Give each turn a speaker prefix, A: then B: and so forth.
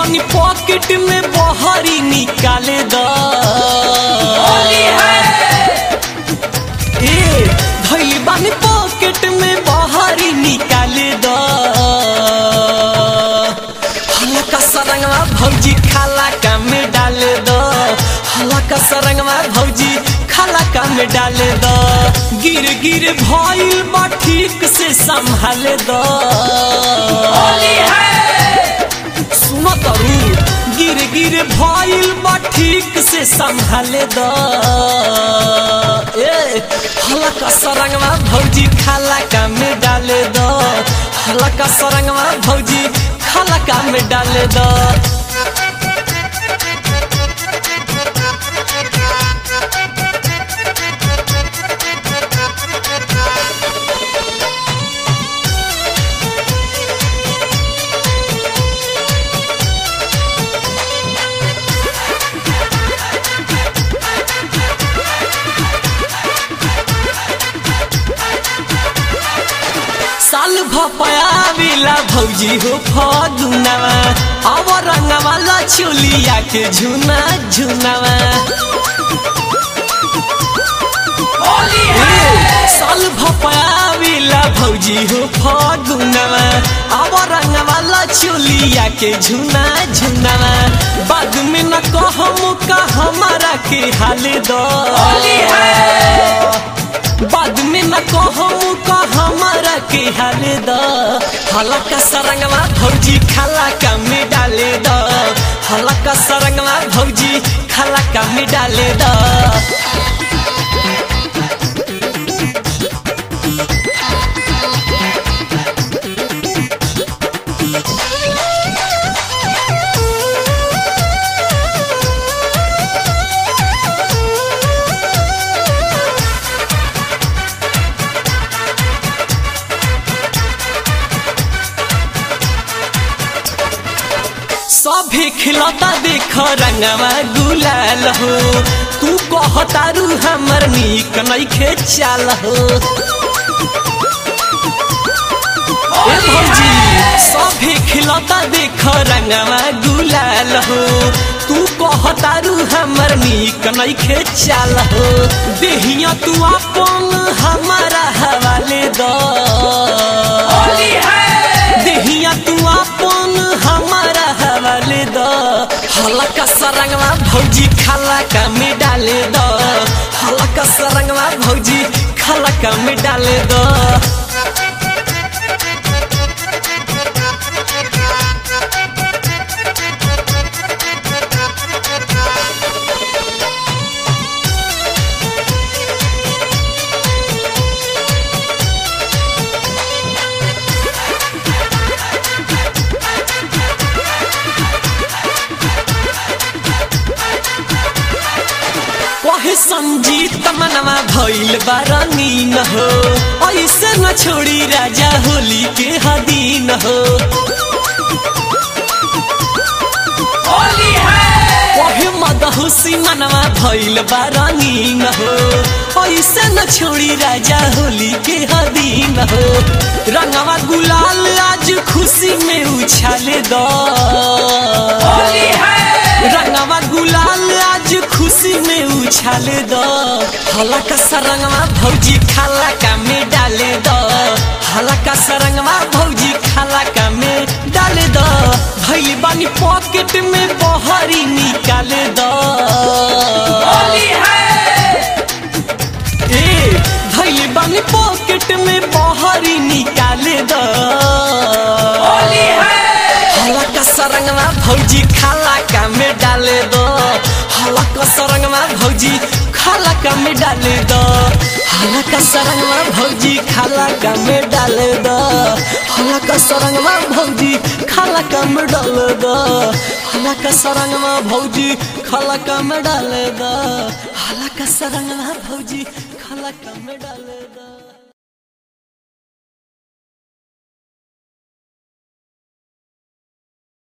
A: बानी पॉकेट में बहरी निकाले द धैली बानी पॉकेट में बहरी निकाले द हल्का सरंगवा भौजी खाला का में डाले द हल्का सरंगवा भौजी खाला का में डाले द गिर गिर भइल बा ठीक से संभाले द सुनो तरू गिर गिर भइल बा ठीक से संभाले द हल्का सरंगवा भौजी खाला का में डाले द हल्का सरंगवा भौजी खाला का में डाले द साल भपायाविला भौजी हो फगुनावा अब रंगवाला चोलिया के झुना झुनावा साल भपायाविला भौजी हो फगुनावा अब रंगवाला चोलिया के झुना झुनावा बाद में न कहम का हमारा के हाले दो बाद में न कहूँ का हमारा के हाले द हल्का सरंगवा भौजी खाला का में डाले द हल्का सरंगवा भौजी खाला का में डाले द सभे खिलौता देख रंगवा गुलाल हो तू कहतारू हमर नीक नइखे चाल हो भौजी सभे खिलौता देख रंगवा गुलाल हो तू कहतारू हमर नीक नइखे चाल हो देहिया तू अपन हमारा हवाले द देहिया तू अपन हमारा हवाले द हल्का सरंगवा भौजी खाला का में डाले द हल्का सरंगवा भौजी खाला का में डाले द संजीत मनवा भइल बारंगीन हो ऐसे न छोड़ी राजा होली के हदीन हो ओहे मदहुसी मनवा भइल बारंगीन हो ऐसे न छोड़ी राजा होली के हदीन हो रंगवा गुलाल आज खुशी में उछाले द रंगवा गुलाल आज खुशी में उछाले द हल्का सरंगवा भौजी खाला का में डाले द हल्का सरंगवा भौजी खाला का में डाले द भइल बानी पॉकेट में बहरी निकाले द भइल बानी पॉकेट में बहरी निकाले द हल्का सरंगवा भौजी खाला का में डाले दो हल्का सरंगवा भौजी खाला का में डाले दो हल्का सरंगवा भौजी खाला का में डाले दो हल्का सरंगवा भौजी खाला का में डाले दो हल्का सरंगवा भौजी खाला का में डाले दो हल्का सरंगवा भौजी खाला का में डाले दो।